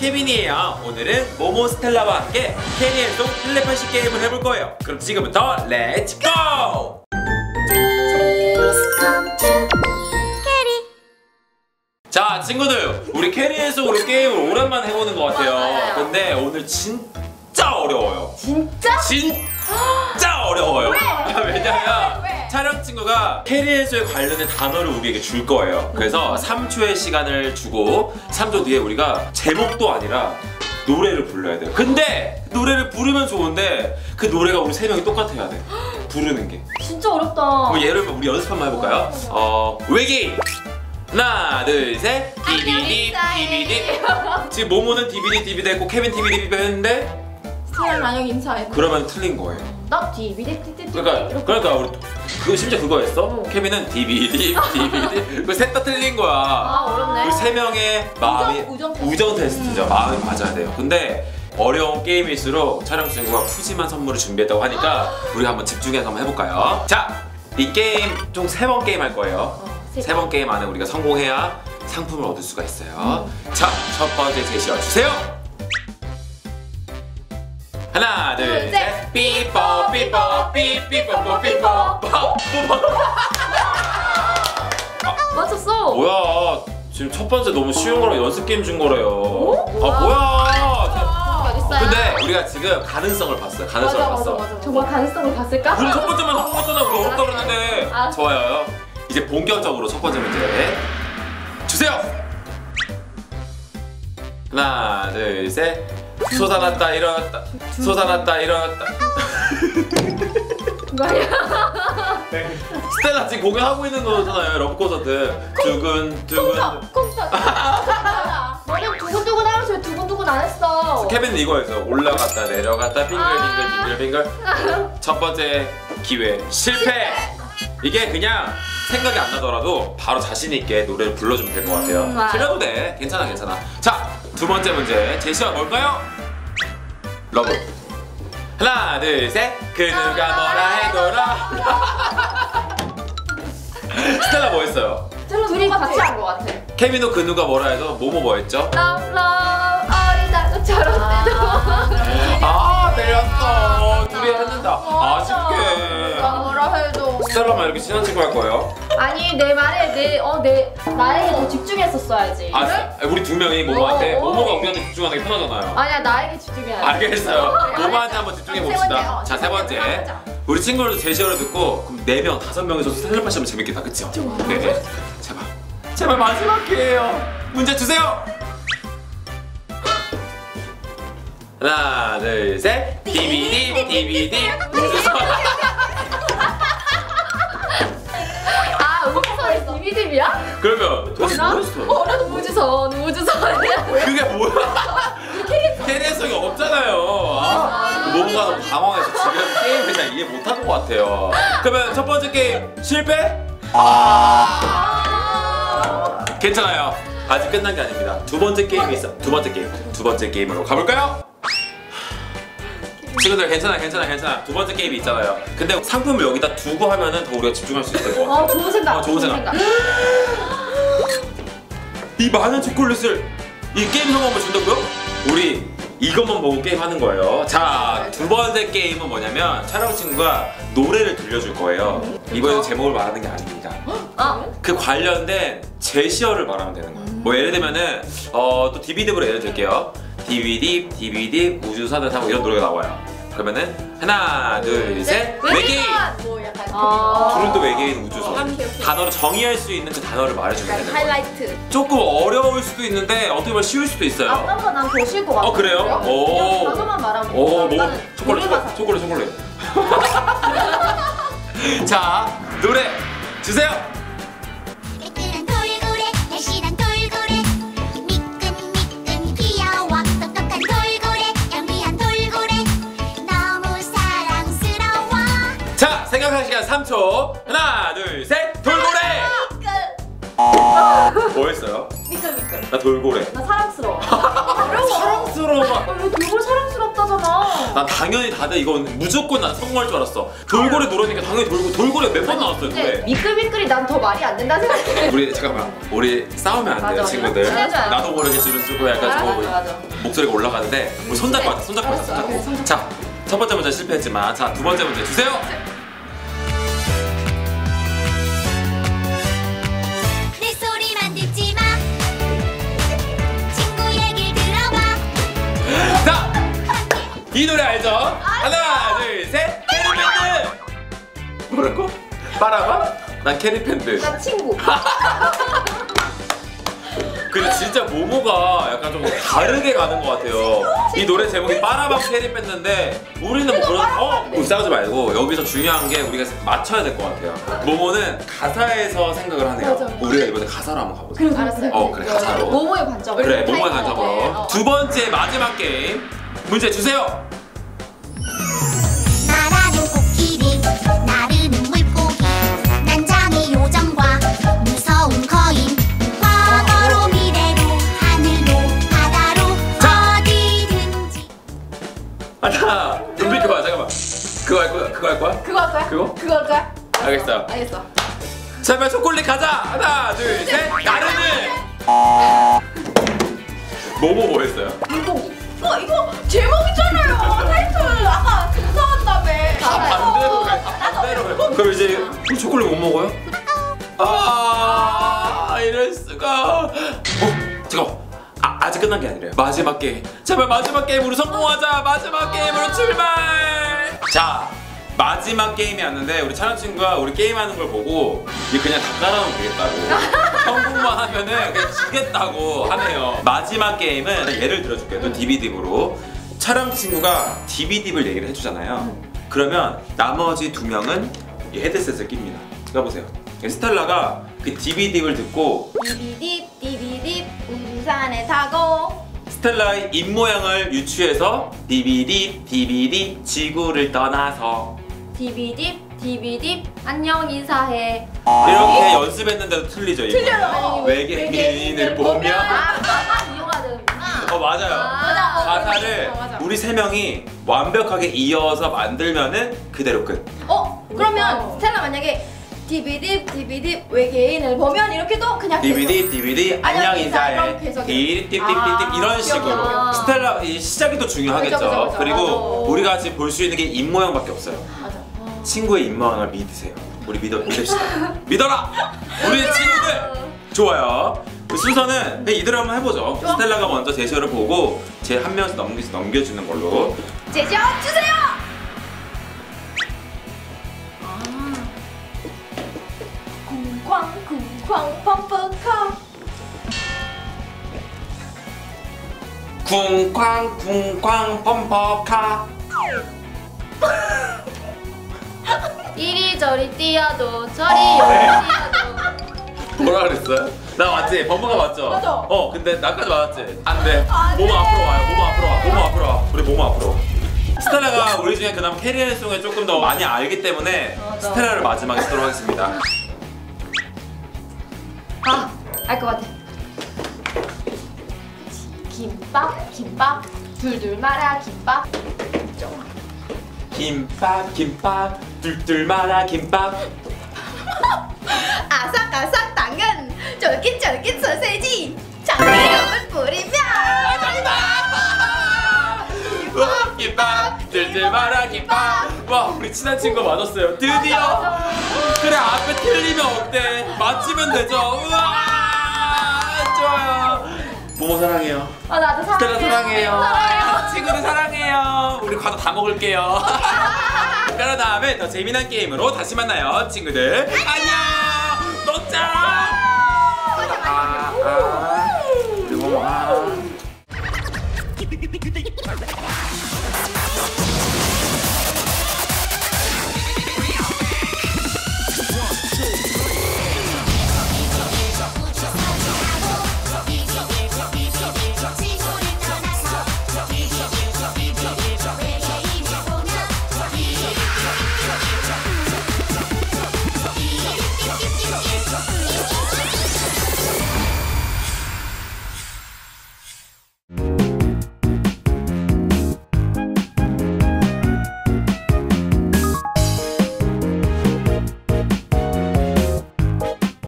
케빈이에요. 오늘은 모모 스텔라와 함께 캐리의 송 텔레파시 게임을 해볼 거예요. 그럼 지금부터 렛츠 고! 자, 친구들, 우리 캐리의 송으로 게임을 오랜만에 해보는 것 같아요. 맞아요. 근데 오늘 진짜 어려워요. 진짜? 진짜 어려워요. 왜? 왜냐면 왜? 촬영 친구가 캐리의 송에 관련된 단어를 우리에게 줄 거예요. 그래서 3초의 시간을 주고 3초 뒤에 우리가 제목도 아니라 노래를 불러야 돼요. 근데 노래를 부르면 좋은데 그 노래가 우리 3명이 똑같아야 돼. 부르는 게. 진짜 어렵다. 그럼 예를 들면 우리 연습 한번 해볼까요? 외계인! 하나, 둘, 셋. DVD, DVD. 지금 모모는 DVD 했고 케빈 DVD 했는데 스테라는 안녕 인사해. 그러면 틀린 거예요. 나 DVD. 그러니까 우리 그 심지어 그거 했어? 케빈은 DVD. 그 셋 다 틀린 거야. 아, 어렵네. 그 3명의 마음이 우정 테스트죠. 마음이 맞아야 돼요. 근데 어려운 게임일수록 촬영 친구가 푸짐한 선물을 준비했다고 하니까 우리 한번 집중해서 한번 해볼까요? 자, 이 게임 총 3번 게임 할 거예요. 3번 게임 안에 우리가 성공해야 상품을 얻을 수가 있어요. 자, 첫 번째 제시어 주세요. 하나, 둘, 셋. 삐뽀 삐뽀 삐삐뽀뽀 삐뽀. 맞췄어. 뭐야? 지금 첫 번째 너무 쉬운 거라 연습 게임 준 거래요. 오? 아, 뭐야? 어딨어요? 근데 우리가 지금 가능성을 봤어요. 가능성을 봤어. 맞아. 정말 가능성을 봤을까? 우리 첫 번째만 성공했잖아. 우리 어렵다 그랬는데. 알았어. 좋아요. 이제 본격적으로 첫 번째 문제 주세요. 하나, 둘, 셋. 솟아났다 일어났다. 쏟아났다 일어났다. 뭐야? 스텔라 지금 공연하고 있는 거잖아요. 러브 콘서트. 두근두근. 콩떡. 너는 두근두근 하면서 왜 두근두근 안 했어? 케빈은 이거였어. 올라갔다 내려갔다 빙글빙글. 첫 번째 기회 실패. 이게 그냥 생각이 안 나더라도 바로 자신 있게 노래를 불러주면 될 것 같아요. 틀려도 돼. 괜찮아. 자, 두 번째 문제 제시어가 뭘까요? 러브. 하나, 둘, 셋. 그 누가 뭐라 해도라. 스텔라 뭐 했어요? 둘이 같이 한 것 같아. 케빈도 그 누가 뭐라 해도 뭐 했죠? Love 어린 나처럼 때렸어. 둘이 했는다. 아쉽게. 뭐라 해도 스텔라만 이렇게 친한 친구 할 거예요? 아니 내 말에 나에게 더 집중했었어야지. 우리 두 명이 모모한테 모모가 우리한테 집중하는 게 편하잖아요. 아니야 나에게 집중해야지. 알겠어요. 모모한테 한번 집중해 봅시다. 자, 세 번째. 해보자. 우리 친구들도 제시어를 듣고 그럼 4명, 5명이서 텔레파시 하면 재밌겠다. 그쵸? 네. 제발 마지막 기회예요. 문제 주세요. 하나, 둘, 셋. DVD 우주선. 우주선이 DVD야? 그러면 도대체 뭐였어? 나도 우주선이야. 그게 뭐야? 캐리어성이 없잖아요. 뭔가 너무 당황해서 지금 게임을 잘 이해 못한 것 같아요. 그러면 첫 번째 게임 실패? 괜찮아요. 아직 끝난 게 아닙니다. 두 번째 게임이 있어. 두 번째 게임으로 가볼까요? 친구들 괜찮아. 두 번째 게임이 있잖아요. 근데 상품을 여기다 두고 하면은 더 우리가 집중할 수 있을 것 같아요. 좋은 생각. 좋은 생각. 이 많은 초콜릿을 이 게임 성공을 준다고요? 우리 이것만 보고 게임하는 거예요. 자, 두 번째 게임은 뭐냐면 촬영 친구가 노래를 들려줄 거예요. 이번에는 제목을 말하는 게 아닙니다. 그 관련된 제시어를 말하면 되는 거예요. 뭐 예를 들면은 또 DVD로 예를 들게요. DVD 우주선을 타고 이런 노래가 나와요. 그러면은 하나, 둘, 셋. 외계인. 뭐 약간 둘은 또 외계인 우주선. 단어로 정의할 수 있는 그 단어를 말해주면 되는 거예요. 하이라이트. 조금 어려울 수도 있는데 어떻게 보면 쉬울 수도 있어요. 아빠가 난 더 쉬울 것 같아. 그래요? 오. 단어만 말하면 뭐 나는 초콜릿. 자, 노래 주세요. 매끈한 돌고래 날씬한 돌고래 미끈미끈 귀여워 똑똑한 돌고래 영리한 돌고래 너무 사랑스러워. 자, 생각할 시간 3초. 하나, 둘, 셋. 돌고래. 뭐 했어요? 미끌미끌. 나 돌고래. 나 사랑스러워. 사랑스러워. 왜 돌고래 사랑스럽다잖아. 난 당연히 다들 이건 무조건 난 성공할 줄 알았어. 돌고래 노래니까 당연히 돌고래 몇 번 나왔어요 노래. 미끌미끌이 난 더 말이 안 된다 생각해. 우리 잠깐만 우리 싸우면 안 돼요 맞아, 친구들. 친해져야 돼. 나도 모르게 줄을 쓰고 약간 저거 맞아. 목소리가 올라가는데 우리 손잡고 하자. 손잡고 하자. 알았어, 손잡고. 손잡고. 자, 첫 번째 문제 실패했지만 자, 두 번째 문제 주세요. 내 소리만 듣지 마. 친구 얘기 들어봐. 자, 이 노래 알죠? 하나, 둘, 셋. 캐리밴드. 뭐라고? 빠라봐? 난 캐리밴드. 나 친구. 근데 진짜 모모가 약간 좀 다르게 가는 것 같아요. 이 노래 제목이 빠라방 캐리밴드인데 우리는 뭐 그런 싸우지 말고 여기서 중요한 게 우리가 맞춰야 될 것 같아요. 모모는 가사에서 생각을 하네요. 맞아. 우리가 이번에 가사로 한번 가보자. 알았어요. 그래 가사로. 모모의 관점. 그래 모모의 타이틀. 관점으로. 두 번째 마지막 게임 문제 주세요. 날아는 코끼리 나르는 물고기 난장의 요정과 무서운 거인 과거로 미래로 하늘로 바다로 어디든지. 하나 눈빛 그거 잠깐만. 그거 할 거야? 그거 할 거야? 그거 할 거야? 그거? 그거 할 거야? 알겠어. 알겠어. 제발 초콜릿 가자. 하나 둘 셋. 나르는. 모모 뭐 했어요? 물고기. 이거 제목이잖아요. 타이틀 아까 등산한다며. 반대로 해. 반대로 해. 그럼 이제 우리 초콜릿 못 먹어요? 아 이럴 수가. 잠깐만. 아직 끝난 게 아니래요. 마지막 게임. 제발 마지막 게임으로 성공하자. 마지막 게임으로 출발. 자. 마지막 게임이었는데 우리 촬영 친구가 우리 게임하는 걸 보고 이거 그냥 다 깔아놓으면 되겠다고 성공만 하면은 그냥 주겠다고 하네요. 마지막 게임은 예를 들어줄게요. 또 DVD로 촬영 친구가 DVD를 얘기를 해주잖아요. 그러면 나머지 두 명은 이 헤드셋을 낍니다. 가보세요. 스텔라가 그 DVD를 듣고 디비딥 우산에 타고 스텔라의 입모양을 유추해서 DVD 지구를 떠나서 디비딥 안녕 인사해. 이렇게 연습했는데도 틀리죠 이거? 틀려요. 외계인을 보면 이용하는구나. 맞아요. 맞아. 가사를 맞아. 우리 세 명이 완벽하게 이어서 만들면은 그대로 끝. 그러면 스텔라 만약에 디비딥 외계인을 보면 이렇게도 그냥 DVD 안녕 인사해. 그럼 계속 띠띠띠띠띠 아, 이런 식으로. 귀엽다. 스텔라 이 시작이 또 중요하겠죠. 그죠. 그리고 맞아. 우리가 지금 볼 수 있는 게 입모양밖에 없어요. 맞아. 친구의 입모양을 믿으세요. 우리 믿읍시다. 믿어라. 우리 친구들. 좋아요. 그 순서는 그냥 이대로 한번 해보죠. 좋아. 스텔라가 먼저 제시어를 보고 제 한 명씩 넘겨주는 걸로. 제시어 주세요. 쿵쾅 펌프카. 쿵쾅 펌퍼카. 이리저리 뛰어도 저리 뛰어도. 뭐라 그랬어요? 나 맞지? 범퍼가 맞죠? 맞아. 근데 나까지 맞았지? 안 돼. 안 몸 돼. 앞으로 와요. 몸 앞으로 와. 몸 앞으로 와. 우리 몸 앞으로 와. 스텔라가 우리 중에 그나마 캐리앤송을 조금 더 많이 알기 때문에 맞아. 스텔라를 마지막에 쓰도록 하겠습니다. 알 것 같아. 김밥 둘둘 말아 김밥. 김밥 둘둘 말아 김밥. 아삭아삭 당근 쫄깃쫄깃 소세지 참기름을 뿌리면 와, 김밥 둘둘 말아 김밥. 와 우리 친한 친구 맞았어요. 드디어. 그래 앞에 틀리면 어때? 맞히면 되죠. 우와 좋아요. 모모 사랑해요. 나도 스텔라 사랑해. 사랑해요. 친구들 사랑해요. 우리 과자 다 먹을게요. 그런 다음에 더 재미난 게임으로 다시 만나요, 친구들. 안녕. 먹자.